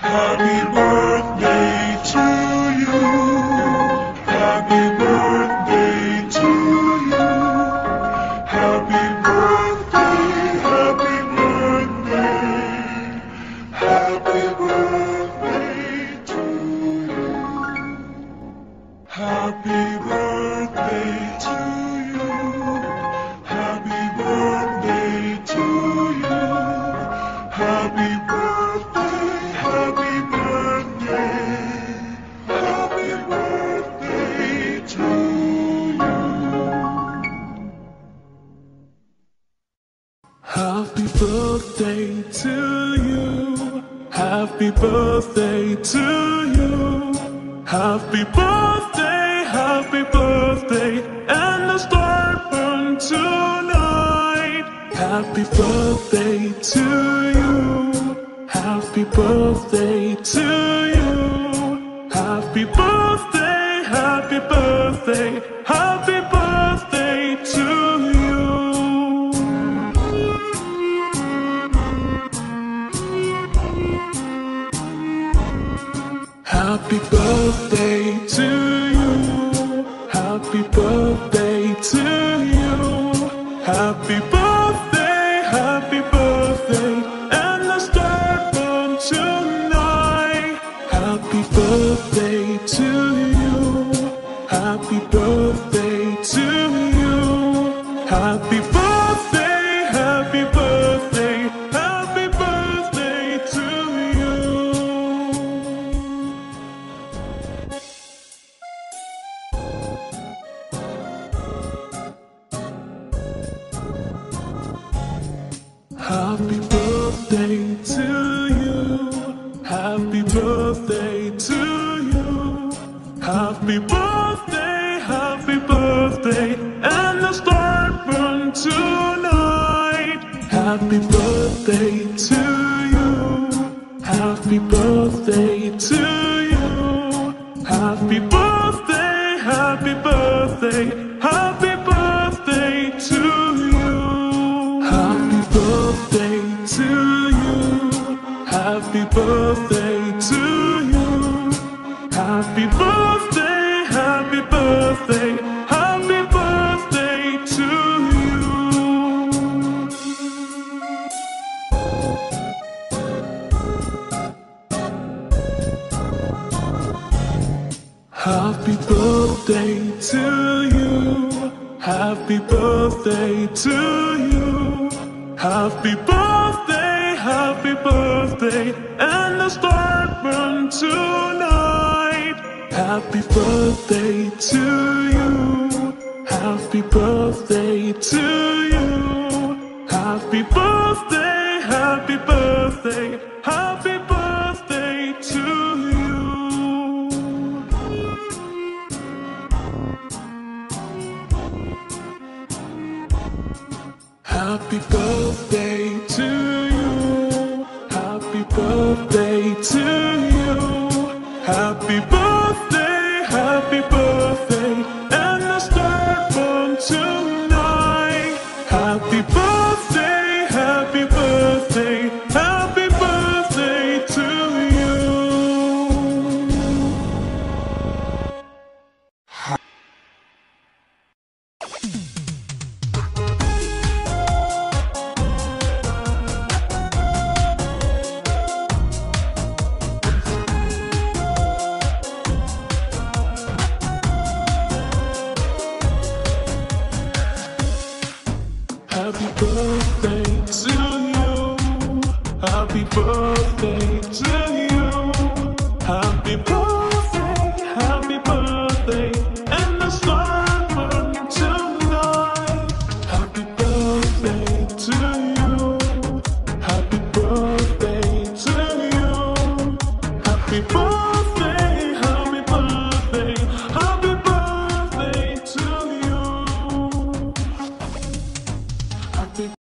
Happy birthday to you. Happy birthday to you. Happy birthday, happy birthday. Happy birthday to you. Happy birthday to you. Happy birthday to you. Happy birthday, happy birthday. Happy birthday to you. Happy birthday to you. Happy birthday to you. Happy birthday, and the star burn tonight. Happy birthday to you. Happy birthday to you. Happy birthday, happy birthday, happy birthday to you. Happy birthday to you. Happy birthday to you. Happy birthday, and the star burn tonight. Happy birthday to you. Happy birthday to you. Happy birthday, happy birthday, happy birthday to you. Happy birthday to you. Happy birthday to you. Happy birthday, and the star burn tonight. Happy birthday to you. Happy birthday to you. Happy birthday, happy birthday, happy birthday to you. Happy birthday to you. Happy birthday to you. Happy birthday, happy birthday, happy birthday to you. Happy birthday to you. Happy birthday to you. Happy birthday, and the star burn tonight. Happy birthday to you. Happy birthday to you. Happy birthday, happy birthday, happy birthday to you. Happy birthday to you. Happy birthday to you. Happy birthday, and the star burn tonight. Happy birthday, happy birthday, happy birthday to you. Happy birthday to you. Happy birthday